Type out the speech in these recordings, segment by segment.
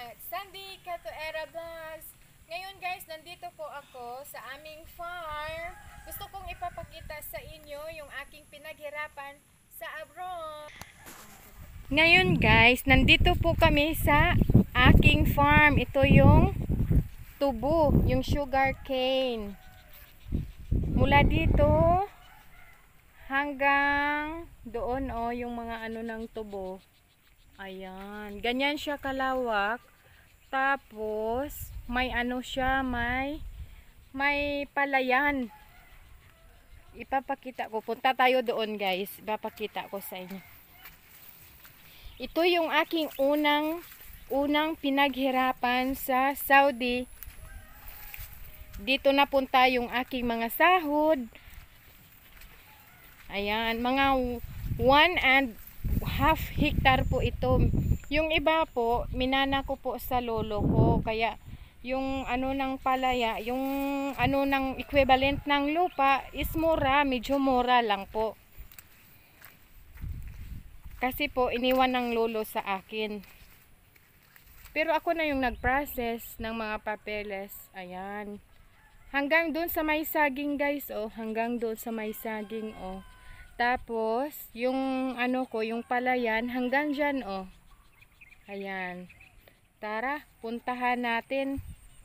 Sandy Catoera Vlogs. Ngayon guys, nandito po ako sa aming farm. Gusto kong ipapakita sa inyo yung aking pinaghirapan sa abroad. Ngayon guys, nandito po kami sa aking farm. Ito yung tubo, yung sugar cane. Mula dito hanggang doon yung mga ano ng tubo. Ayan, ganyan siya kalawak. Tapos may ano siya, may palayan. Ipapakita ko. Punta tayo doon, guys. Ipapakita ko sa inyo. Ito yung aking unang pinaghirapan sa Saudi. Dito napunta yung aking mga sahod. Ayan, mga 1.5 hectare po ito. Yung iba po, minana ko po sa lolo ko. Kaya yung ano ng palaya, yung ano ng equivalent ng lupa is mura, medyo mura lang po. Kasi po, iniwan ng lolo sa akin. Pero ako na yung nag-process ng mga papeles. Ayan. Hanggang doon sa may saging guys, hanggang doon sa may saging, Tapos, yung ano ko, yung palayan, hanggang dyan, Ayan. Tara, puntahan natin.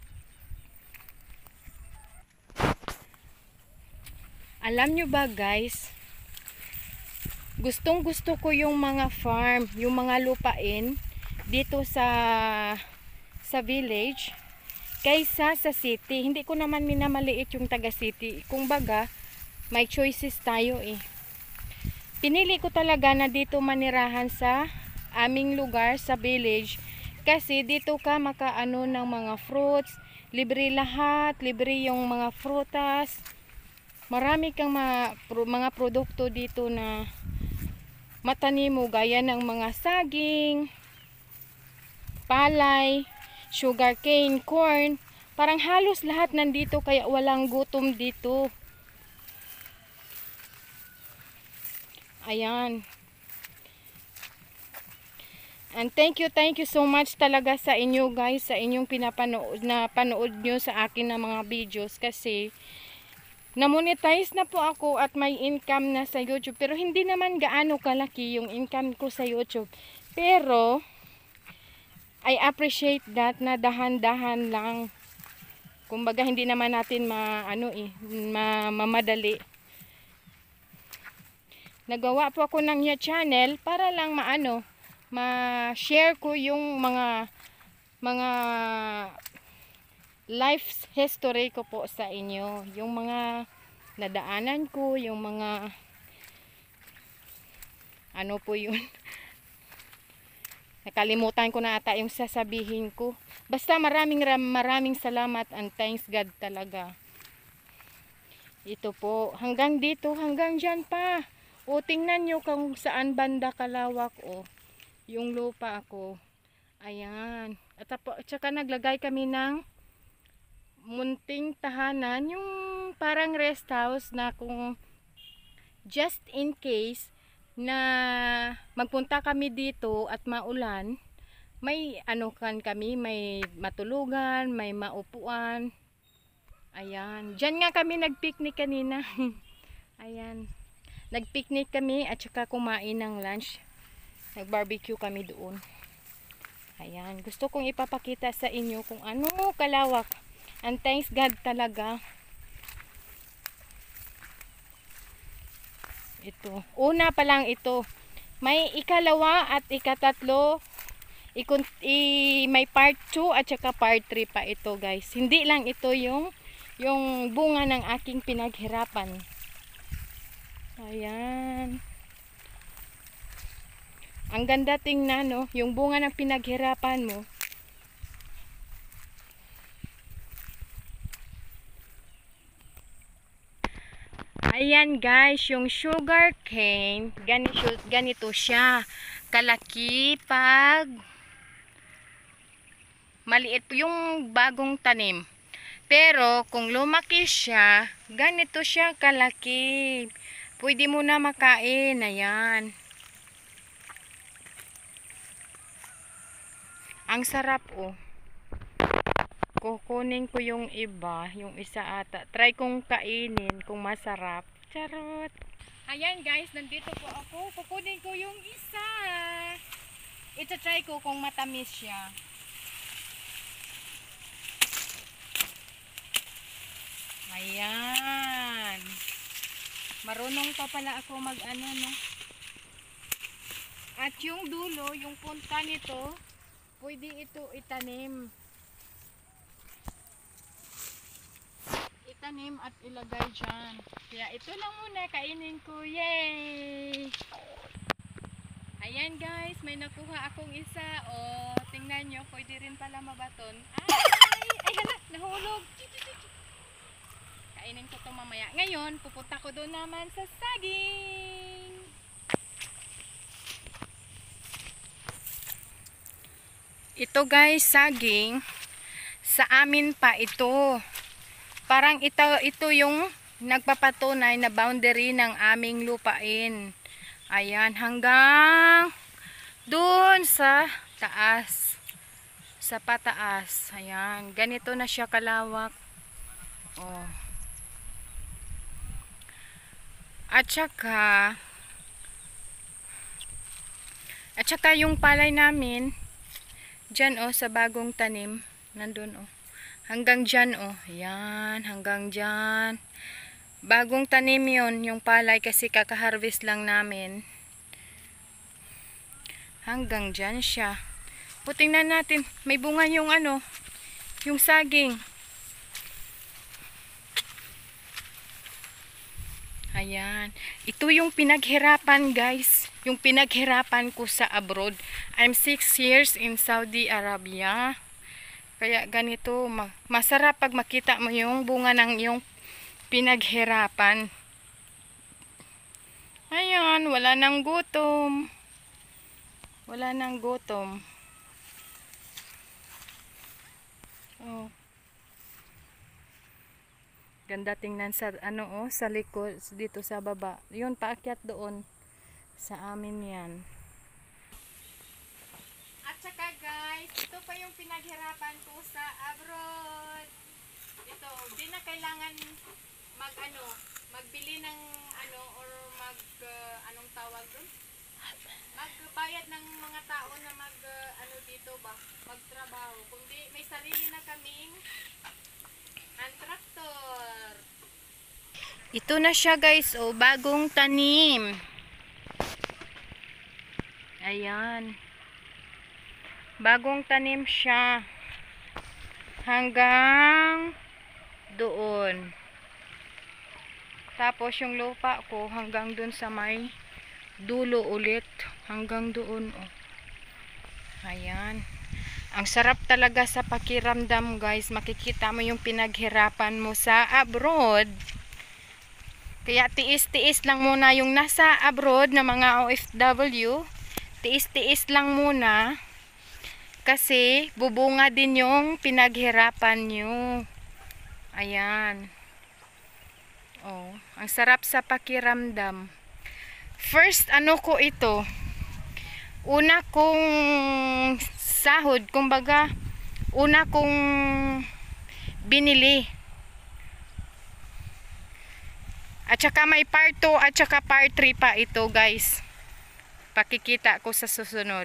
Alam nyo ba guys, gustong gusto ko yung mga farm, yung mga lupain, dito sa village, kaysa sa city. Hindi ko naman minamaliit yung taga city. Kung baga, may choices tayo Pinili ko talaga na dito manirahan sa aming lugar, sa village. Kasi dito ka makaano ng mga fruits. Libre lahat. Libre yung mga frutas. Marami kang mga produkto dito na matanim mo. Gaya ng mga saging, palay, sugarcane, corn. Parang halos lahat nandito kaya walang gutom dito. Ayan. And thank you so much talaga sa inyo guys, sa inyong panood nyo sa akin na mga videos kasi na-monetize na po ako at may income na sa YouTube. Pero hindi naman gaano kalaki yung income ko sa YouTube. Pero I appreciate that na dahan-dahan lang. Kumbaga hindi naman natin mamadali. Nagawa po ako ng channel para lang ma-share ko yung mga life history ko po sa inyo. Yung mga nadaanan ko, yung mga ano po yun. Nakalimutan ko na ata yung sasabihin ko. Basta maraming salamat and thanks God talaga. Ito po, hanggang dito, hanggang dyan pa. Tingnan nyo kung saan banda kalawak, yung lupa ako. Ayan. At saka naglagay kami ng munting tahanan, yung parang rest house na kung just in case na magpunta kami dito at maulan, may kami, may matulugan, may maupuan. Ayan. Diyan nga kami nagpicnic kanina. Ayan. Nagpicnic kami at saka kumain ng lunch. Nag-barbecue kami doon. Ayan. Gusto kong ipapakita sa inyo kung ano kalawak. And thanks God talaga. Ito. Una pa lang ito. May ikalawa at ikatatlo. May part 2 at saka part 3 pa ito guys. Hindi lang ito yung bunga ng aking pinaghirapan. Ayan. Ang ganda tingnan, yung bunga ng pinaghirapan mo. Ayan guys, yung sugar cane, ganito siya. Kalaki pag maliit po yung bagong tanim. Pero kung lumaki siya, ganito siya kalaki. Pwede mo na makain. Ayan. Ang sarap oh. Kukunin ko yung iba, yung isa ata. Try kong kainin kung masarap. Charot. Ayan guys, nandito po ako. Kukunin ko yung isa. Ita-try ko kung matamis siya. Ayan. Marunong pa pala ako mag-ano, no? At yung dulo, yung punta nito, pwede ito itanim. Itanim at ilagay dyan. Kaya ito lang muna, kainin ko. Yay! Ayan guys, may nakuha akong isa. O, tingnan nyo, pwede rin pala mabaton. Ay, hala, nahulog. Kainin ko to mamaya. Ngayon, pupunta ko doon naman sa saging. Ito guys, saging. Sa amin pa ito. Parang ito yung nagpapatunay na boundary ng aming lupain. Ayan, hanggang doon sa taas. Sa pataas. Ayan, ganito na siya kalawak. Oh. At saka yung palay namin, dyan oh, sa bagong tanim, nandun oh. Hanggang dyan oh, ayan, hanggang dyan. Bagong tanim yun, yung palay kasi kaka-harvest lang namin. Hanggang dyan siya. O tingnan natin, may bunga yung ano, yung saging. Ayan, ito yung pinaghirapan guys. Yung pinaghirapan ko sa abroad. I'm 6 years in Saudi Arabia. Kaya ganito, masarap pag makita mo yung bunga ng iyong pinaghirapan. Ayan, wala nang gutom. Wala nang gutom. Oh. Ganda tingnan sa ano oh, sa likod, dito sa baba. Yun, paakyat doon. Sa amin yan. At saka guys, ito pa yung pinaghirapan ko sa abroad. Ito, di na kailangan magbili ng ano or anong tawag doon? Magbayad ng mga tao na dito ba? Magtrabaho. Kundi may sarili na kaming hand tractor. Ito na siya guys, oh, bagong tanim. Ayan. Bagong tanim siya. Hanggang doon. Tapos yung lupa ko hanggang doon sa may dulo ulit. Hanggang doon. Oh. Ayan. Ang sarap talaga sa pakiramdam guys. Makikita mo yung pinaghirapan mo sa abroad. Kaya tiis-tiis lang muna yung nasa abroad na mga OFW. Tiis-tiis lang muna. Kasi bubunga din yung pinaghirapan nyo. Ayan. Oh, ang sarap sa pakiramdam. First, ano ko ito? Una kong sahod, kumbaga, una kong binili. At saka may part 2 at saka part 3 pa ito guys. Pakikita ko sa susunod.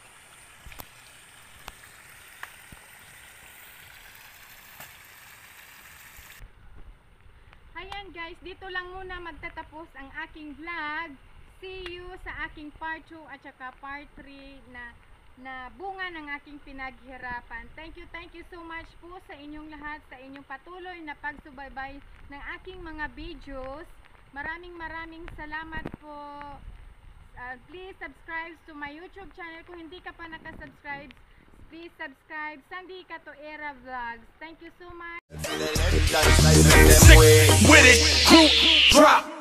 Ayan guys, dito lang muna magtatapos ang aking vlog. See you sa aking part 2 at saka part 3 na bunga ng aking pinaghirapan. Thank you so much po sa inyong lahat, sa inyong patuloy na pagsubaybay ng aking mga videos. Maraming salamat po. Please subscribe to my YouTube channel. Kung hindi ka pa nakasubscribe, please subscribe. Sandy Catoera Vlogs. Thank you so much. With it, group drop.